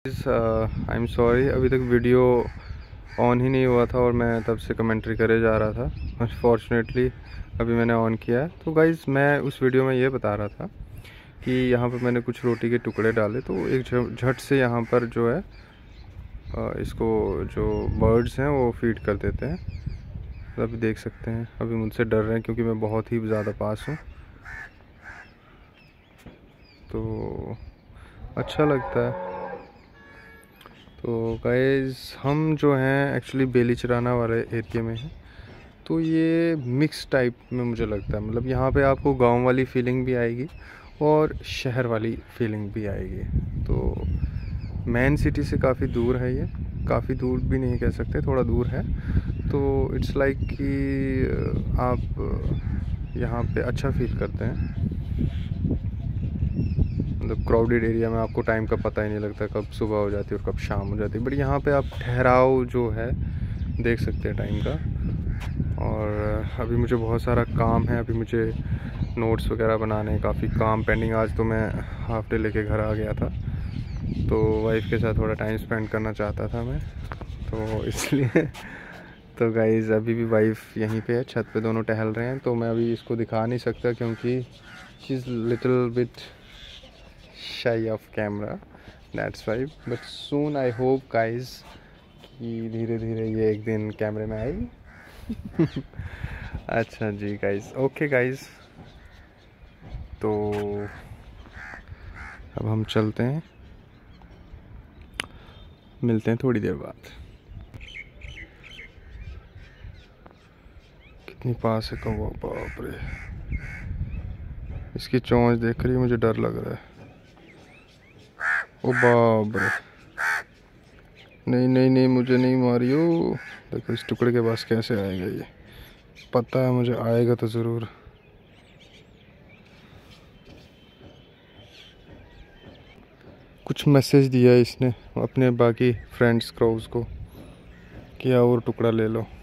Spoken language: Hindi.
आई एम सॉरी, अभी तक वीडियो ऑन ही नहीं हुआ था और मैं तब से कमेंट्री करे जा रहा था। अनफॉर्चुनेटली अभी मैंने ऑन किया है। तो गाइज़, मैं उस वीडियो में ये बता रहा था कि यहाँ पर मैंने कुछ रोटी के टुकड़े डाले तो एक झट से यहाँ पर जो है इसको जो बर्ड्स हैं वो फीड कर देते हैं। तो अभी देख सकते हैं, अभी मुझसे डर रहे हैं क्योंकि मैं बहुत ही ज़्यादा पास हूँ। तो अच्छा लगता है। तो गाइस, हम जो हैं एक्चुअली बेलीचराना वाले एरिया में हैं। तो ये मिक्स टाइप में मुझे लगता है, मतलब यहाँ पे आपको गांव वाली फीलिंग भी आएगी और शहर वाली फीलिंग भी आएगी। तो मेन सिटी से काफ़ी दूर है ये, काफ़ी दूर भी नहीं कह सकते, थोड़ा दूर है। तो इट्स लाइक कि आप यहाँ पे अच्छा फील करते हैं। मतलब क्राउडेड एरिया में आपको टाइम का पता ही नहीं लगता, कब सुबह हो जाती है और कब शाम हो जाती है। बट यहाँ पे आप ठहराव जो है देख सकते हैं टाइम का। और अभी मुझे बहुत सारा काम है, अभी मुझे नोट्स वगैरह बनाने हैं, काफ़ी काम पेंडिंग। आज तो मैं हाफ डे लेके घर आ गया था, तो वाइफ के साथ थोड़ा टाइम स्पेंड करना चाहता था मैं, तो इसलिए तो गाइज़, अभी भी वाइफ यहीं पे है, छत पे दोनों टहल रहे हैं। तो मैं अभी इसको दिखा नहीं सकता क्योंकि she is little bit shy of camera, that's why, but soon I hope guys कि धीरे धीरे ये एक दिन कैमरे में आएगी। अच्छा जी गाइस, ओके गाइस, तो अब हम चलते हैं, मिलते हैं थोड़ी देर बाद। कितनी पास है कौवा, बाप रे, इसकी चोंच देख कर ही मुझे डर लग रहा है। ओ बाप रे, नहीं नहीं नहीं, मुझे नहीं मारियो। देखो इस टुकड़े के पास कैसे आएगा, ये पता है मुझे आएगा तो ज़रूर। कुछ मैसेज दिया इसने अपने बाकी फ्रेंड्स क्राउज को कि और टुकड़ा ले लो।